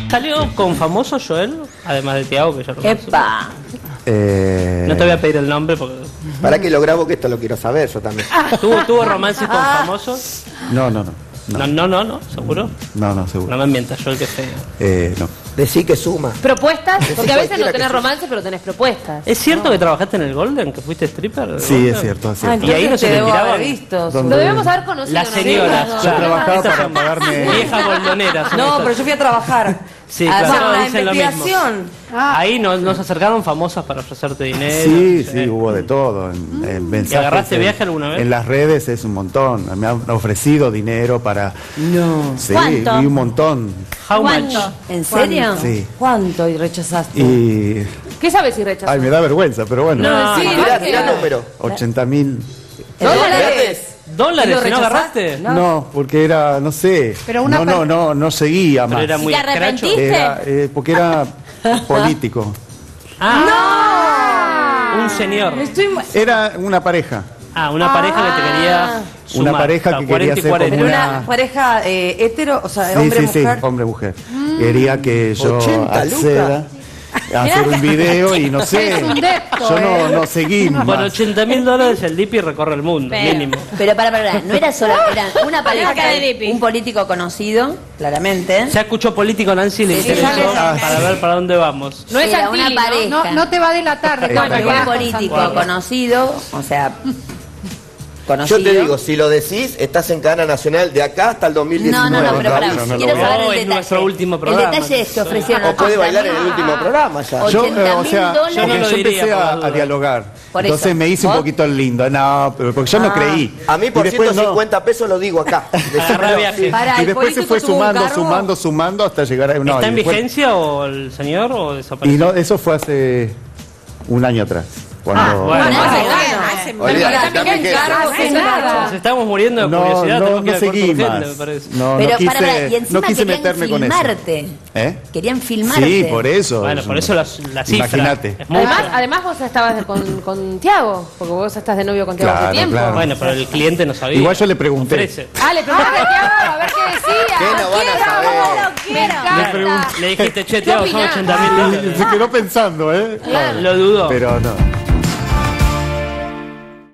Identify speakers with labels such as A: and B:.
A: ¿Salió con famosos, Joel? Además de Tiago, que ya lo conozco.
B: ¡Epa!
A: No te voy a pedir el nombre porque...
C: Para que lo grabo, que esto lo quiero saber yo también.
A: ¿Tuvo romances con famosos?
D: No,
A: ¿seguro?
D: No, seguro.
A: No me mientas, Joel, que feo.
D: No.
C: Decí que suma.
E: ¿Propuestas? Porque a veces no
C: cualquiera
E: tenés
C: que
E: romance, pero tenés propuestas.
A: ¿Es cierto que trabajaste en el Golden, que fuiste stripper?
D: Sí, es cierto, es cierto.
A: Y ahí no se
B: te
A: te
B: debo
A: tiraban
B: haber visto.
D: ¿Dónde?
E: Lo debemos haber conocido.
A: Las
E: ¿no?
A: señoras.
D: Yo
A: claro.
D: trabajaba
A: Estas
D: para
A: son
D: pagarme...
A: viejas goldoneras. son
B: No,
A: estas.
B: pero yo fui a trabajar.
A: Sí,
B: a
A: claro,
B: hacer
A: todos
B: una
A: dicen lo mismo.
B: investigación.
A: Ahí nos se acercaron famosas para ofrecerte dinero.
D: Sí, hubo de todo. En mensajes,
A: ¿Y agarraste viaje alguna vez?
D: En las redes es un montón. Me han ofrecido dinero para...
B: No.
D: Sí,
F: ¿Cuánto?
D: y un montón.
A: How much?
F: ¿Cuánto?
B: ¿En serio?
D: Sí.
B: ¿Cuánto? Y rechazaste.
D: Y...
E: ¿Qué sabes si rechazó?
D: Ay, me da vergüenza, pero bueno.
A: No,
E: sí,
C: Tirá número.
D: 80.000...
E: ¿Dólares?
A: ¿Dólares?
B: ¿Y lo
A: ¿Y no
B: rechazaste?
A: agarraste?
D: No, porque era, no sé.
G: Pero una
D: no seguía
A: Pero
D: más.
A: era muy
F: ¿Te
A: escracho.
F: arrepentiste?
D: Era, porque era político.
A: Un señor.
D: Era una pareja.
A: Una pareja que te quería sumar.
D: Una pareja
A: Claro,
D: que quería
A: 40 y
D: ser
A: 40.
B: Pero
D: una-
B: una pareja hetero, o sea,
D: Sí,
B: hombre-mujer.
D: hombre-mujer. Quería que yo
C: 80
D: acceda a hacer un video y no sé.
G: Es un depto,
D: Yo no seguí más.
A: Por $80.000 el Dipi recorre el mundo, mínimo.
F: Pero para, no era solo, era una pareja, Acá de Dipi. un político conocido, claramente.
A: Ya escuchó político Nancy, le
F: Sí,
A: interesó
F: ya le-
A: para ver para dónde vamos.
E: No es
F: Era una
E: Santilli, ¿no?
F: pareja.
G: No te va a delatar de
F: Bueno,
G: cuánto
F: un
G: vas con
F: político
G: Santilli.
F: conocido, o sea,
C: Yo
F: conocido.
C: te digo, si lo decís, estás en cadena nacional de acá hasta el 2019.
F: No, pero pará,
D: no, no
F: quiero
D: lo
F: saber
A: veo.
F: el
A: Es nuestro
F: detalle.
A: último programa.
F: El detalle es que ofrecieron
C: O puede bailar en el
F: 80.000.
C: último programa ya.
D: Yo,
F: $80.000.
A: yo no lo
D: yo
A: diría,
D: empecé
A: por la
D: a
A: duda.
D: dialogar.
F: Por
D: Entonces
F: eso.
D: me hice un
F: ¿Vos?
D: poquito el lindo. No, pero porque yo no creí.
C: A mí por
D: Y después no.
C: 150 pesos lo digo acá.
A: Agarrá viaje.
B: Pará,
D: Y
B: el
D: después se
B: político
D: fue
B: tuvo un cargo.
D: sumando hasta llegar a... No,
A: ¿Está
D: y
A: en
D: después-
A: vigencia o el señor o
D: Y
A: desapareció?
D: no, eso fue hace un año atrás. Cuando,
A: bueno.
C: Olvídate,
E: Está
C: también
E: bien,
C: que-
E: claro,
B: hace
E: nada.
A: Nos estamos muriendo de
D: no,
A: curiosidad, tenemos que ir al
D: seguí
A: corte urgente,
D: más.
A: me parece.
D: No,
F: Pero
D: no quise,
F: para, y encima
D: no quise
F: querían
D: meterme con eso.
F: filmarte.
D: ¿Eh?
F: Querían filmarte.
D: Sí, por eso.
A: Bueno, por eso la cifra.
D: Imagínate.
A: Es mucho.
E: Además vos estabas con Tiago, porque vos estás de novio con Tiago
D: Claro,
E: hace tiempo.
D: claro.
A: Bueno, pero el cliente no sabía.
D: Igual yo le pregunté.
A: Ofrece.
E: Le preguntaste a Tiago a ver qué decía.
C: ¿Qué no van a saber?
E: Me encanta.
A: Le dijiste, che,
E: ¿Qué
A: Tiago, son
E: opinás?
A: $80.000.
D: Se quedó pensando, ¿eh?
A: Lo dudó.
D: Pero no.